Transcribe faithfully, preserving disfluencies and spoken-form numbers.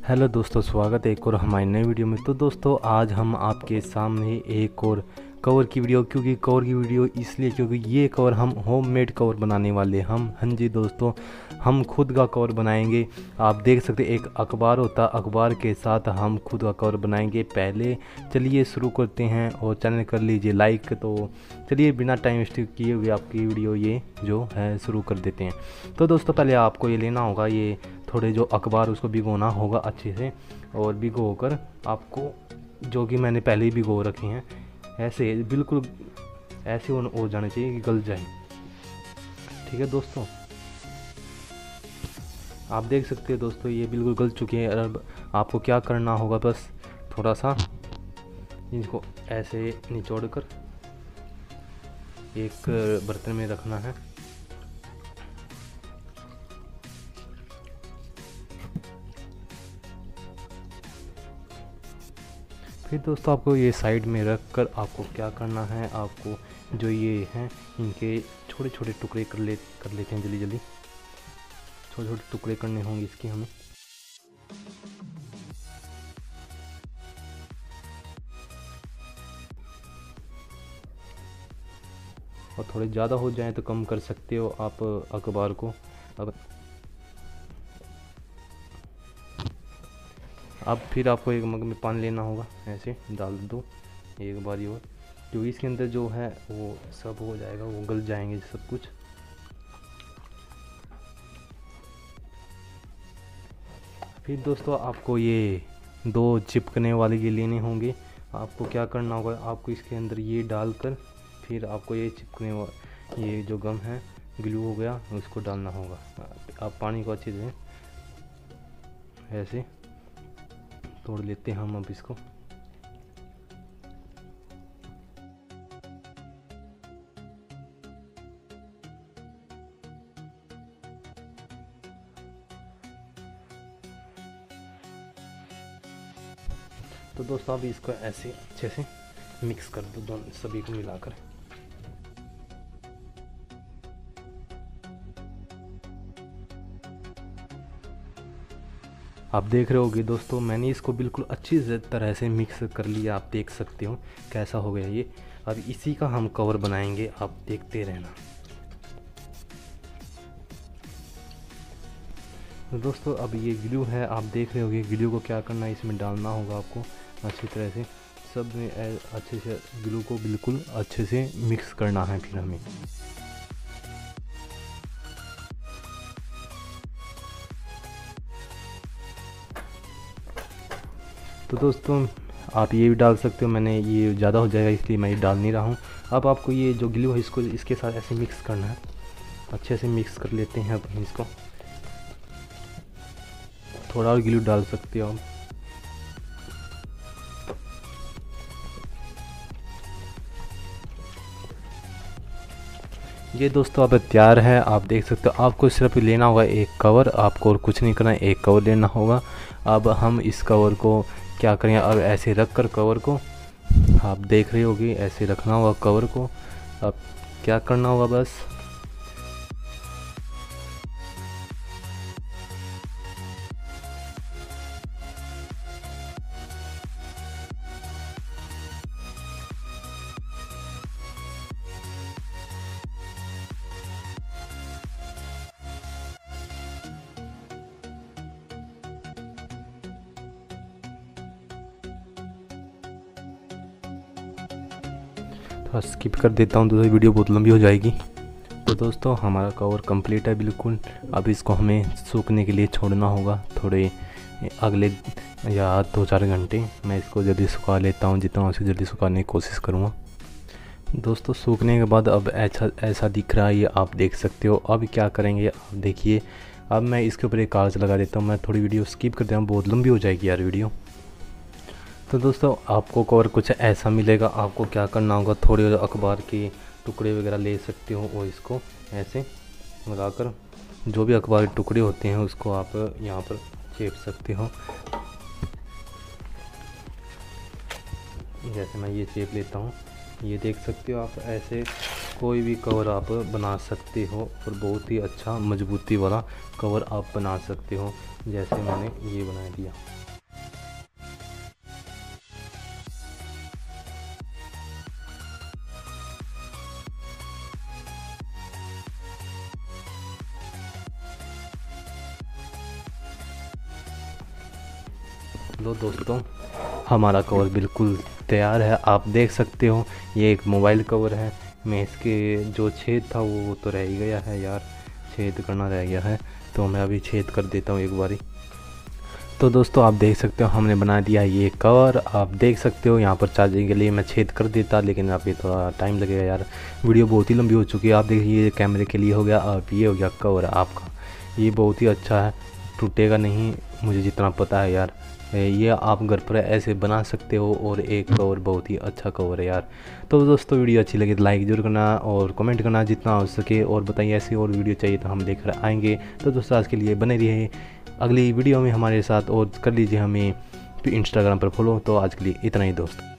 Hello दोस्तों, स्वागत है एक और हमारी नई वीडियो में। तो दोस्तों आज हम आपके सामने एक और कवर की वीडियो, क्योंकि कवर की वीडियो इसलिए क्योंकि ये कवर हम होममेड कवर बनाने वाले हम हाँ जी दोस्तों, हम खुद का कवर बनाएंगे। आप देख सकते एक अखबार होता, अखबार के साथ हम खुद का कवर बनाएंगे। पहले चलिए शुरू करते हैं और चैनल कर लीजिए लाइक। तो चलिए बिना टाइम वेस्ट किए हुए आपकी वीडियो ये जो है शुरू कर देते हैं। तो दोस्तों पहले आपको ये लेना होगा, ये थोड़े जो अखबार उसको भिगोना होगा अच्छे से, और भिगो कर आपको, जो कि मैंने पहले ही भिगो रखे हैं, ऐसे बिल्कुल ऐसे हो जाने चाहिए कि गल जाए। ठीक है दोस्तों, आप देख सकते हो दोस्तों ये बिल्कुल गल चुके हैं। अब आपको क्या करना होगा, बस थोड़ा सा इनको ऐसे निचोड़ कर एक बर्तन में रखना है। फिर दोस्तों आपको ये साइड में रख कर आपको क्या करना है, आपको जो ये हैं इनके छोटे छोटे टुकड़े कर ले कर लेते हैं जल्दी जल्दी। छोटे छोटे टुकड़े करने होंगे इसके हमें। और थोड़े ज़्यादा हो जाए तो कम कर सकते हो आप अखबार को। अब अब फिर आपको एक मग में पानी लेना होगा, ऐसे डाल दो एक बारी और, क्योंकि इसके अंदर जो है वो सब हो जाएगा, वो गल जाएंगे सब कुछ। फिर दोस्तों आपको ये दो चिपकने वाले ये लेने होंगे। आपको क्या करना होगा, आपको इसके अंदर ये डालकर फिर आपको ये चिपकने वाला ये जो गम है, ग्लू हो गया, उसको डालना होगा। आप पानी को अच्छे से ऐसे तोड़ लेते हैं हम अब इसको। तो दोस्तों अब इसको ऐसे अच्छे से मिक्स कर दो, दोनों सभी को मिलाकर। आप देख रहे होगे दोस्तों, मैंने इसको बिल्कुल अच्छी तरह से मिक्स कर लिया। आप देख सकते हो कैसा हो गया ये। अब इसी का हम कवर बनाएंगे, आप देखते रहना। तो दोस्तों अब ये ग्लू है, आप देख रहे होगे ग्लू को क्या करना है, इसमें डालना होगा आपको अच्छी तरह से। सब में अच्छे से ग्लू को बिल्कुल अच्छे से मिक्स करना है फिर हमें। तो दोस्तों आप ये भी डाल सकते हो, मैंने ये ज़्यादा हो जाएगा इसलिए मैं ये डाल नहीं रहा हूँ। अब आपको ये जो ग्लू है इसको इसके साथ ऐसे मिक्स करना है, अच्छे से मिक्स कर लेते हैं। अब इसको थोड़ा और ग्लू डाल सकते हो आप। ये दोस्तों अब तैयार है, आप देख सकते हो। आपको सिर्फ लेना होगा एक कवर, आपको और कुछ नहीं करना है, एक कवर लेना होगा। अब हम इस कवर को क्या करेंगे, अब ऐसे रख कर कवर को, आप देख रहे होगे ऐसे रखना होगा कवर को। अब क्या करना होगा, बस थोड़ा स्किप कर देता हूँ, दोस्तों वीडियो बहुत लंबी हो जाएगी। तो दोस्तों हमारा कवर कंप्लीट है बिल्कुल। अब इसको हमें सूखने के लिए छोड़ना होगा थोड़े अगले या दो चार घंटे। मैं इसको जल्दी सुखा लेता हूँ, जितना उसे जल्दी सुखाने की कोशिश करूँगा। दोस्तों सूखने के बाद अब ऐसा ऐसा दिख रहा है, ये आप देख सकते हो। अब क्या करेंगे आप देखिए, अब मैं इसके ऊपर एक कागज़ लगा देता हूँ। मैं थोड़ी वीडियो स्किप कर देता हूँ, बहुत लंबी हो जाएगी यार वीडियो। तो दोस्तों आपको कवर कुछ ऐसा मिलेगा। आपको क्या करना होगा, थोड़े अखबार के टुकड़े वगैरह ले सकते हो और इसको ऐसे लगाकर, जो भी अखबार के टुकड़े होते हैं उसको आप यहाँ पर चेप सकते हो। जैसे मैं ये चेप लेता हूँ, ये देख सकते हो आप, ऐसे कोई भी कवर आप बना सकते हो और बहुत ही अच्छा मजबूती वाला कवर आप बना सकते हो, जैसे मैंने ये बना दिया। लो दोस्तों, हमारा कवर बिल्कुल तैयार है। आप देख सकते हो ये एक मोबाइल कवर है। मैं इसके जो छेद था वो तो रह ही गया है यार, छेद करना रह गया है, तो मैं अभी छेद कर देता हूँ एक बारी। तो दोस्तों आप देख सकते हो हमने बना दिया ये कवर। आप देख सकते हो यहाँ पर चार्जिंग के लिए मैं छेद कर देता, लेकिन अभी थोड़ा टाइम लगेगा यार, वीडियो बहुत ही लंबी हो चुकी है। आप देखिए ये कैमरे के लिए हो गया, अब ये हो गया कवर आपका। ये बहुत ही अच्छा है, टूटेगा नहीं मुझे जितना पता है यार। ये आप घर पर ऐसे बना सकते हो और एक कवर बहुत ही अच्छा कवर है यार। तो दोस्तों वीडियो अच्छी लगी तो लाइक जरूर करना और कमेंट करना जितना हो सके, और बताइए ऐसी और वीडियो चाहिए तो हम लेकर आएंगे। तो दोस्तों आज के लिए बने रहिए अगली वीडियो में हमारे साथ, और कर लीजिए हमें इंस्टाग्राम पर फॉलो। तो आज के लिए इतना ही दोस्तों।